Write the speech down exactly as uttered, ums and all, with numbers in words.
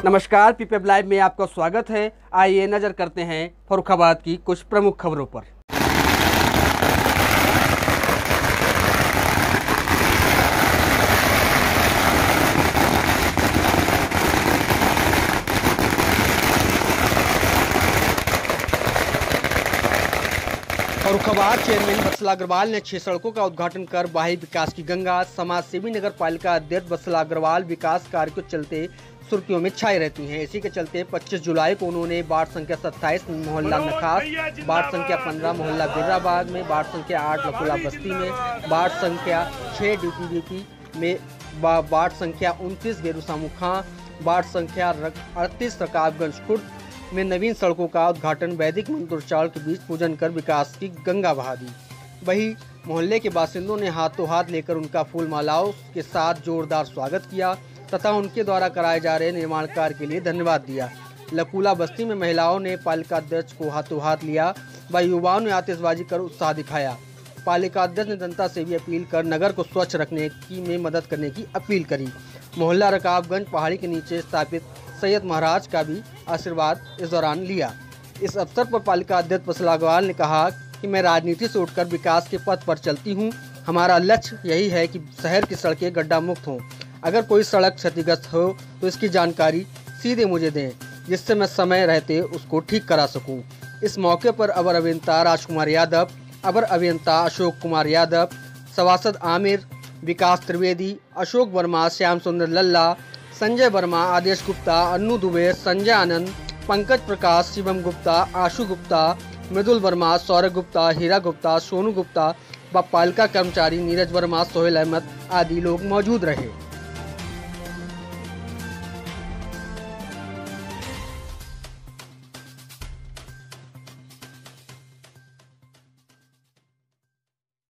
नमस्कार, PPF live में आपका स्वागत है। आइए नजर करते हैं फर्रुखाबाद की कुछ प्रमुख खबरों पर। फर्रुखाबाद चेयरमैन वत्सल अग्रवाल ने छह सड़कों का उद्घाटन कर बहाई विकास की गंगा। समाज सेवी नगर पालिका अध्यक्ष वत्सल अग्रवाल विकास कार्य के चलते सुर्खियों में छाए रहती हैं। इसी के चलते पच्चीस जुलाई को उन्होंने वार्ड संख्या सत्ताईस मोहल्ला नखास, वार्ड संख्या पंद्रह मोहल्ला बिर्राबाग में, वार्ड संख्या आठ लकुला बस्ती में, वार्ड संख्या छह डीपीवीपी में, वार्ड संख्या उनतीस बेरुसामुखा, वार्ड संख्या अड़तीस रकाबगंज खुर्द में नवीन सड़कों का उद्घाटन वैदिक मंत्रोच्चारण के बीच पूजन कर विकास की गंगा बहा दी। वहीं मोहल्ले के बासिंदों ने हाथों हाथ लेकर उनका फूल मालाओं के साथ जोरदार स्वागत किया तथा उनके द्वारा कराए जा रहे निर्माण कार्य के लिए धन्यवाद दिया। लकुला बस्ती में महिलाओं ने पालिका अध्यक्ष को हाथों हाथ लिया व युवाओं ने आतिशबाजी कर उत्साह दिखाया। पालिका अध्यक्ष ने जनता से भी अपील कर नगर को स्वच्छ रखने की में मदद करने की अपील करी। मोहल्ला रकाबगंज पहाड़ी के नीचे स्थापित सैयद महाराज का भी आशीर्वाद इस दौरान लिया। इस अवसर पर पालिका अध्यक्ष वत्सल अग्रवाल ने कहा कि मैं राजनीति से उठकर विकास के पथ पर चलती हूं। हमारा लक्ष्य यही है कि शहर की सड़कें गड्ढा मुक्त हों। अगर कोई सड़क क्षतिग्रस्त हो तो इसकी जानकारी सीधे मुझे दें, जिससे मैं समय रहते उसको ठीक करा सकूं। इस मौके पर अवर अभियंता राजकुमार यादव, अवर अभियंता अशोक कुमार यादव, सभासद आमिर, विकास त्रिवेदी, अशोक वर्मा, श्याम सुंदर लल्ला, संजय वर्मा, आदेश गुप्ता, अन्नू दुबे, संजय आनंद, पंकज प्रकाश, शिवम गुप्ता, आशु गुप्ता, मृदुल वर्मा, सौरभ गुप्ता, हीरा गुप्ता, सोनू गुप्ता व पालिका कर्मचारी नीरज वर्मा, सोहेल अहमद आदि लोग मौजूद रहे।